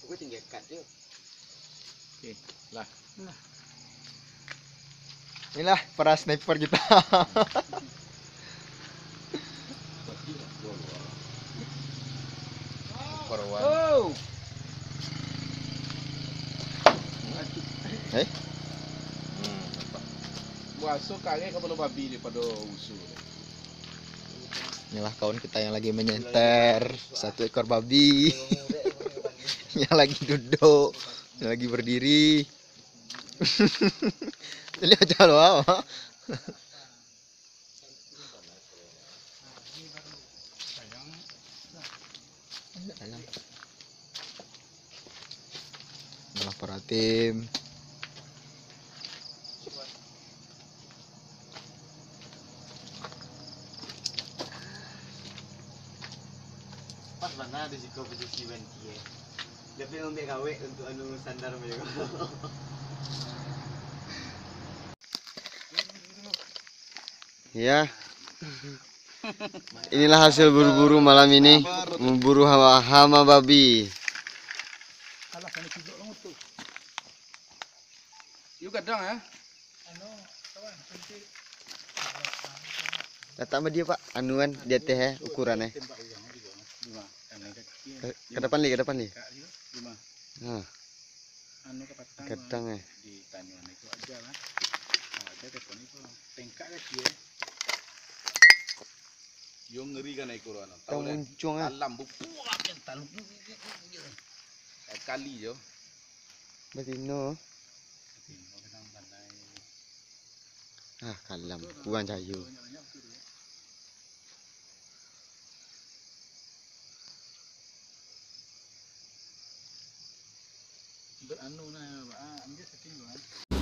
Gue tinggal cut yuk. Oke, lah. Inilah para sniper kita. Korwan. Oh. Eh, Buaso kali kalau babi daripada usul. inilah kawan kita yang lagi menyenter satu ekor babi. Yang lagi duduk, yang lagi berdiri. Ini aja lo apa? Inilah para tim. Pas mana ada sih posisi banti ya. Tapi untuk gawe untuk anu standar macam Ya. Inilah hasil buru-buru malam ini, memburu hama babi. Alah sana tidur lah tu. Yuk kadang ya. Datang sama dia Pak, anuan dia teh ya, ukurannya. Ke depan li, ke depan li. Nah, Anu ke petang. gedang ya. Di tanyuan itu aja lah. Ada telepon itu tengkak ke dia. Yo ngeri kan ekor anu. Tahu muncung ah. Alam buak yang taluk. Kali yo. Betino. Ah, kalam, buang cayu. Beranu nah, ambil setting kan.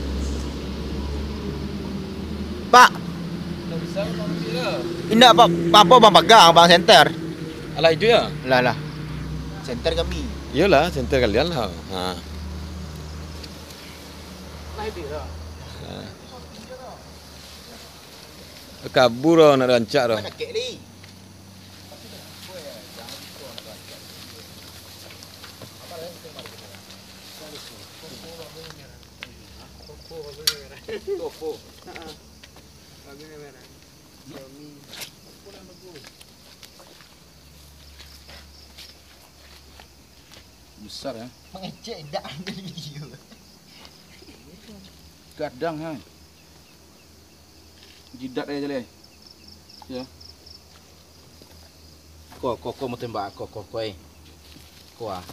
Pak, Tak bisa mau dia. indah Pak, apa Bang pegang Bang senter? Alah itu ya. Lah. Senter kami. Iyalah, center kalian lah. Ha. Kabur lah nak rancak dah. Mana kek ni? Topo. Babi merah. Besar ya. Mengecek dak ada video. Kadang ha. Jidat aja le. Ya. Kok mau tembak kok ah.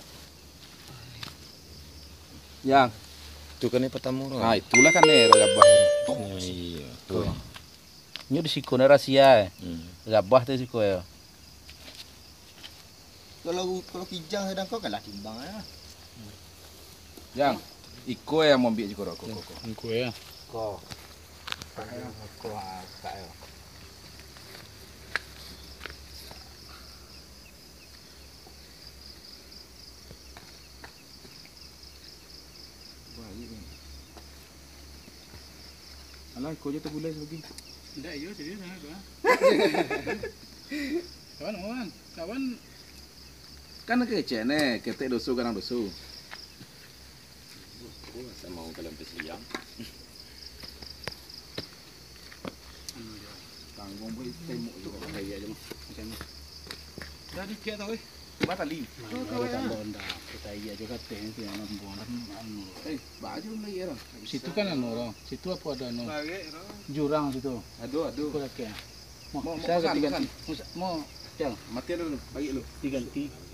Yang Itu kan ini pertama nah itulah kan gabah. Iya. Tuh. Ini di siko rahasia. Gabah tu siko ya. Kalau kijang sedang kau kalah timbang ya. Yang iko yang mau ambil siko kok. Iko ya. Kok. Kok kak ya. Alah, kau je terbulan lagi. Tidak, iya serius sangat tu. Kawan. Kan kecek ne, ketek dosu kadang dosu. Saya mau kalau siang. Tanggung boleh tembok juga kayak aja macam ni. Dah dikit tau eh. Buat tali. Kalau tak bonda, kita iya juga teh itu yang membuat anu. Baju lagi ya. Situ kan anu orang. Situ apa ada anu? Jurang situ. Aduh. Kau lagi. Mau Saya pesan, ganti. Mau Mati dulu, bagi lu. diganti.